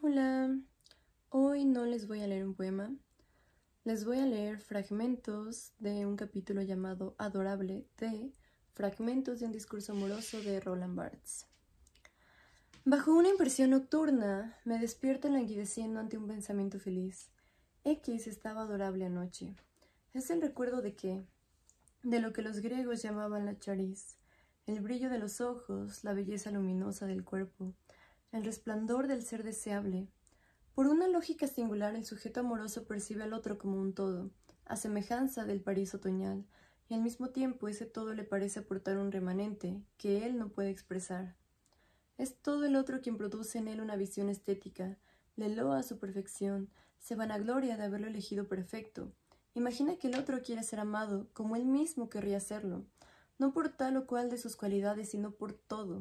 Hola, hoy no les voy a leer un poema, les voy a leer fragmentos de un capítulo llamado Adorable de Fragmentos de un discurso amoroso de Roland Barthes. Bajo una impresión nocturna, me despierto languideciendo ante un pensamiento feliz. X estaba adorable anoche. Es el recuerdo de qué, de lo que los griegos llamaban la charis, el brillo de los ojos, la belleza luminosa del cuerpo, el resplandor del ser deseable. Por una lógica singular, el sujeto amoroso percibe al otro como un todo, a semejanza del París otoñal, y al mismo tiempo ese todo le parece aportar un remanente que él no puede expresar. Es todo el otro quien produce en él una visión estética, le loa su perfección, se vanagloria de haberlo elegido perfecto. Imagina que el otro quiere ser amado como él mismo querría serlo, no por tal o cual de sus cualidades, sino por todo.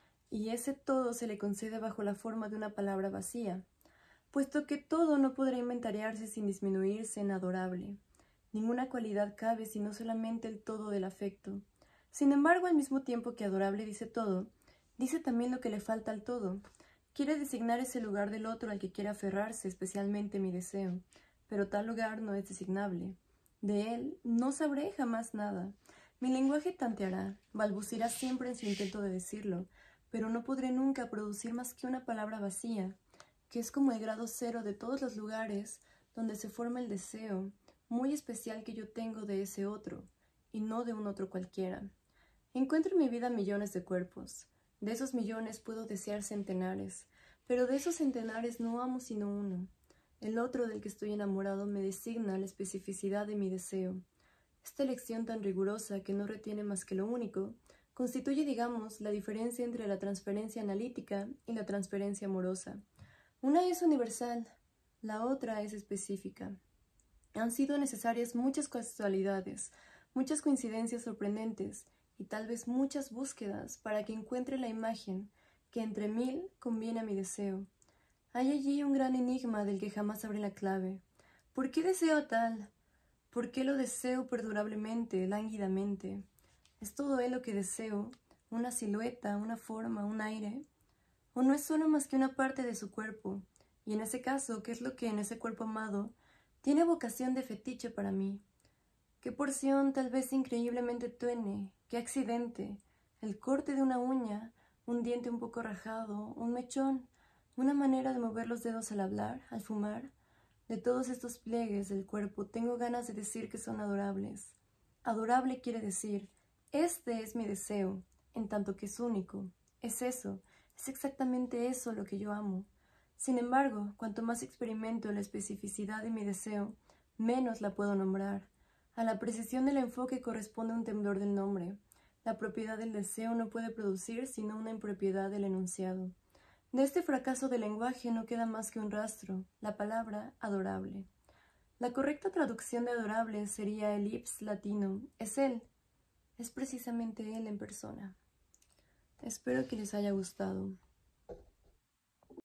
Y ese todo se le concede bajo la forma de una palabra vacía, puesto que todo no podrá inventariarse sin disminuirse en adorable. Ninguna cualidad cabe sino solamente el todo del afecto. Sin embargo, al mismo tiempo que adorable dice todo, dice también lo que le falta al todo. Quiere designar ese lugar del otro al que quiere aferrarse, especialmente mi deseo, pero tal lugar no es designable. De él no sabré jamás nada. Mi lenguaje tanteará, balbuceará siempre en su intento de decirlo, pero no podré nunca producir más que una palabra vacía, que es como el grado cero de todos los lugares donde se forma el deseo muy especial que yo tengo de ese otro, y no de un otro cualquiera. Encuentro en mi vida millones de cuerpos. De esos millones puedo desear centenares, pero de esos centenares no amo sino uno. El otro del que estoy enamorado me designa la especificidad de mi deseo. Esta elección tan rigurosa, que no retiene más que lo único, constituye, digamos, la diferencia entre la transferencia analítica y la transferencia amorosa. Una es universal, la otra es específica. Han sido necesarias muchas casualidades, muchas coincidencias sorprendentes y tal vez muchas búsquedas para que encuentre la imagen que entre mil conviene a mi deseo. Hay allí un gran enigma del que jamás sabré la clave. ¿Por qué deseo tal? ¿Por qué lo deseo perdurablemente, lánguidamente? ¿Es todo él lo que deseo? ¿Una silueta, una forma, un aire? ¿O no es solo más que una parte de su cuerpo? Y en ese caso, ¿qué es lo que en ese cuerpo amado tiene vocación de fetiche para mí? ¿Qué porción tal vez increíblemente tenue? ¿Qué accidente? El corte de una uña, un diente un poco rajado, un mechón, una manera de mover los dedos al hablar, al fumar. De todos estos pliegues del cuerpo tengo ganas de decir que son adorables. Adorable quiere decir, este es mi deseo, en tanto que es único. Es eso, es exactamente eso lo que yo amo. Sin embargo, cuanto más experimento la especificidad de mi deseo, menos la puedo nombrar. A la precisión del enfoque corresponde un temblor del nombre. La propiedad del deseo no puede producir sino una impropiedad del enunciado. De este fracaso del lenguaje no queda más que un rastro, la palabra adorable. La correcta traducción de adorable sería el ipse latino, es él, es precisamente él en persona. Espero que les haya gustado.